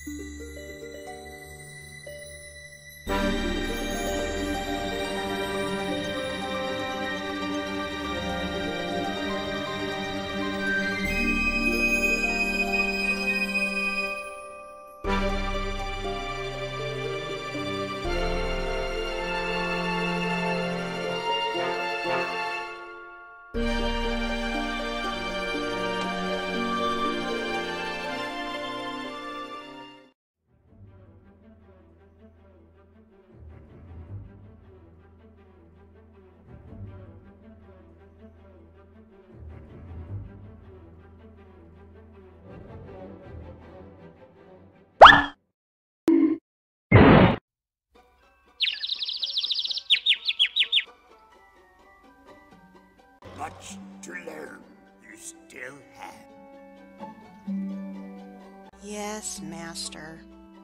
Much to learn, you still have. Yes, Master.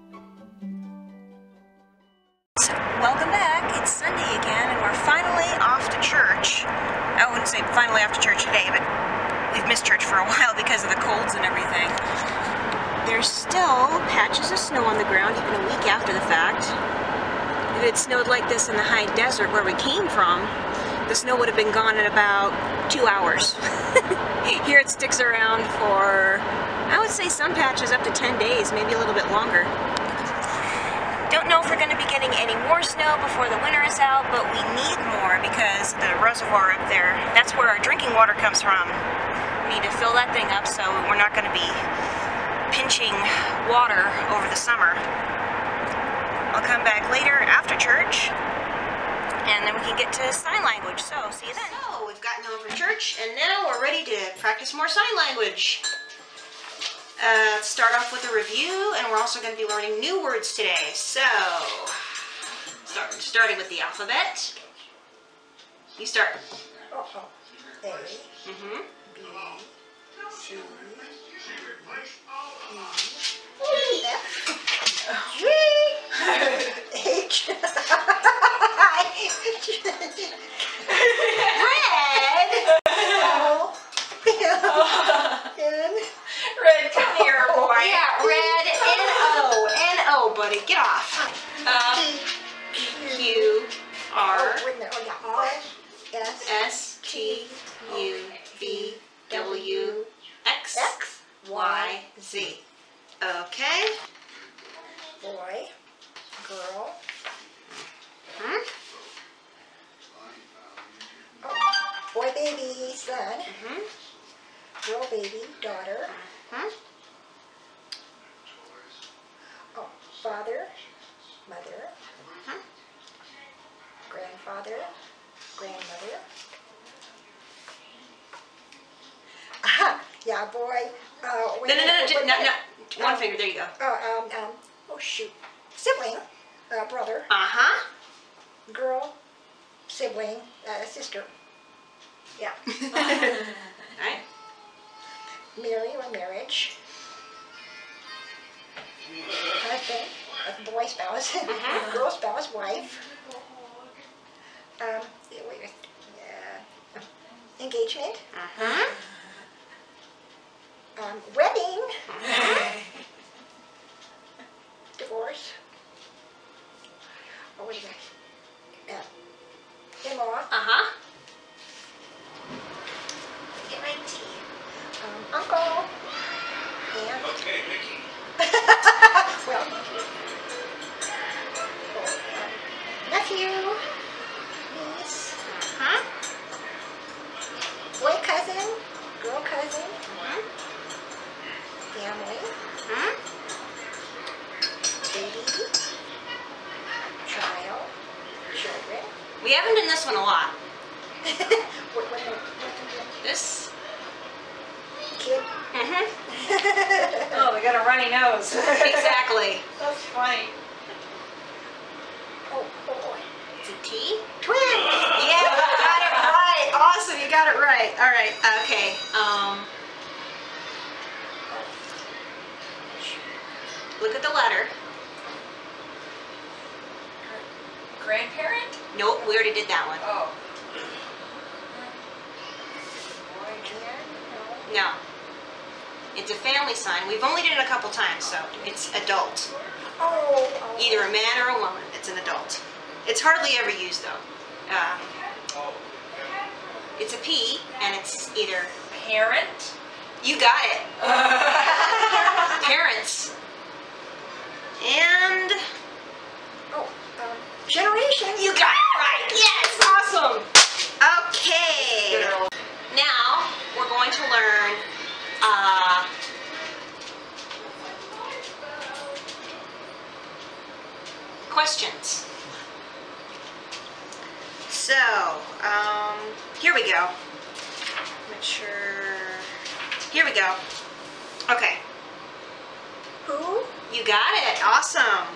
Welcome back. It's Sunday again, and we're finally off to church. I wouldn't say finally off to church today, but we've missed church for a while because of the colds and everything. There's still patches of snow on the ground, even a week after the fact. If it snowed like this in the high desert where we came from, the snow would have been gone in about 2 hours. Here it sticks around for, I would say, some patches up to 10 days, maybe a little bit longer. Don't know if we're going to be getting any more snow before the winter is out, but we need more because the reservoir up there, that's where our drinking water comes from. We need to fill that thing up so we're not going to be pinching water over the summer. I'll come back later after church, and then we can get to sign language. So, see you then. So, we've gotten home from church, and now we're ready to practice more sign language. Let's start off with a review, and we're also going to be learning new words today. So, starting with the alphabet. You start. A, Mm-hmm. B, C, E, F, G, H, Red, O, N. Red, come here, boy. Yeah, red, N-O, N-O, buddy, get off. Q, R, Oh, wait a minute, R, S, S, T, U, V, W, X, X, Y, Z. Okay. boy, girl, Hmm? boy, baby, son, Mm-hmm. girl, baby, daughter, Hmm? oh, father, mother, Hmm? grandfather, grandmother. Aha, yeah, boy. No. One finger, there you go. Oh shoot. Sibling, brother, Uh-huh. girl, sibling, sister. Yeah. Alright. Marry or marriage. Husband, boy spouse, girl spouse, wife. Engagement. Uh-huh. Wedding. Divorce. Oh, what is that? In-law. Uh-huh. Get my tea. Uncle. Aunt. Okay, Mickey. Well, nephew. Niece. Uh-huh. Boy cousin. Girl cousin. Uh-huh. Family. Hmm? Baby. Child. Children. We haven't done this one a lot. What This? kid? Mm-hmm. Oh, we got a runny nose. Exactly. That's funny. Oh, boy. It's a T? Twin. Yeah, you got it right. Awesome, you got it right. All right, okay. Look at the letter. Grandparent? Nope, we already did that one. Oh. Boy, Jan. No. It's a family sign. We've only done it a couple times, so it's adult. Oh. Either a man or a woman. It's an adult. It's hardly ever used though. It's a P, and it's either Parent. you got it. Parents. And Oh. Generation. you got it right. Yes, awesome. Okay. Now we're going to learn questions. So, here we go. Make sure. Here we go. Okay. Who? You got it. Awesome.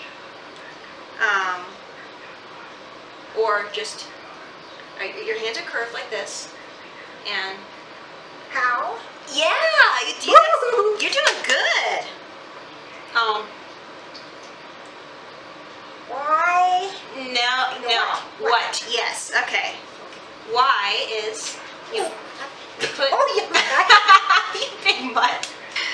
Or just, your hands are curved like this. And, How? yeah, you're doing good. Why? No, what? Yes, okay. Y is, you put, Oh, yeah. you big mutt.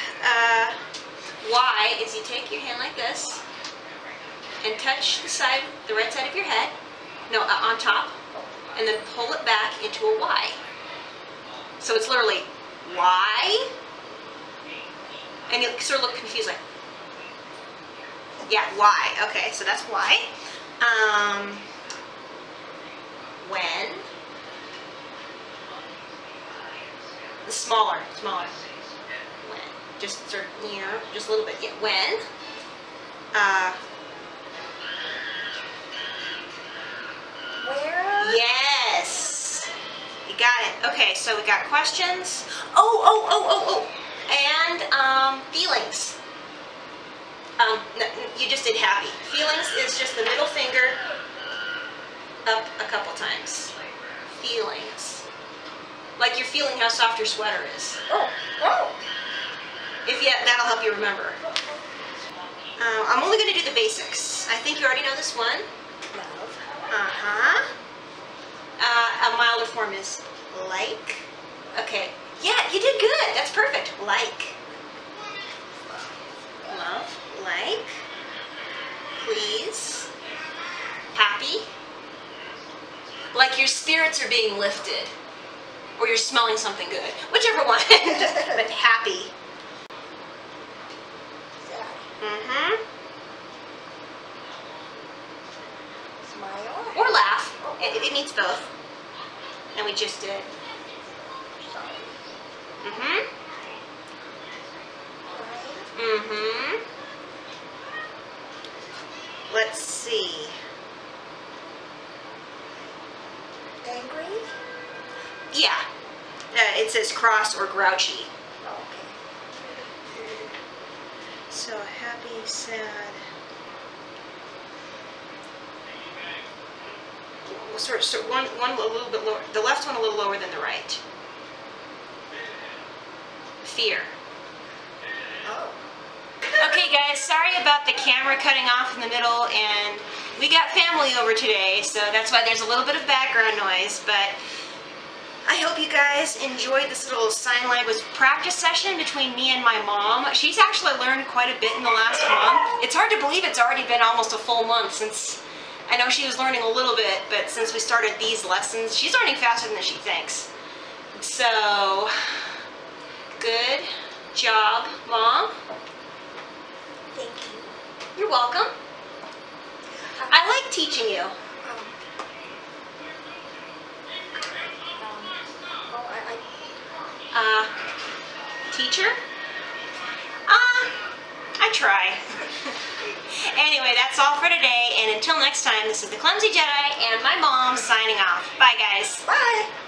Y is you take your hand like this and touch the right side of your head, on top, and then pull it back into a Y. So it's literally Y, and you sort of look confused like, yeah, Y, okay, so that's Y. When, smaller, when, just sort of, just a little bit, yeah, when, Where? yes, you got it. Okay, so we got questions. And feelings. No, you just did happy. Feelings is just the middle finger up a couple times. Feelings. Like you're feeling how soft your sweater is. Oh. That'll help you remember. I'm only going to do the basics. I think you already know this one. Love. A milder form is like. Okay. Yeah, you did good. That's perfect. Like. Love. Like. Please. Happy. Like your spirits are being lifted. Or you're smelling something good. Whichever one. But happy. Sad. Smile. Or laugh. It needs both. And we just did. Sorry. Crying. Let's see. Angry. Yeah. It says cross or grouchy. Okay. So happy, sad. So one a little bit lower. The left one a little lower than the right. Fear. Oh. Okay guys, sorry about the camera cutting off in the middle, and we got family over today, so that's why there's a little bit of background noise, but I hope you guys enjoyed this little sign language practice session between me and my mom. She's actually learned quite a bit in the last month. It's hard to believe it's already been almost a full month since, I know she was learning a little bit, but since we started these lessons, she's learning faster than she thinks. So, good job, Mom. Thank you. You're welcome. I like teaching you. Teacher? I try. Anyway, that's all for today, and until next time, this is the Clumsy Jedi and my mom signing off. Bye, guys. Bye.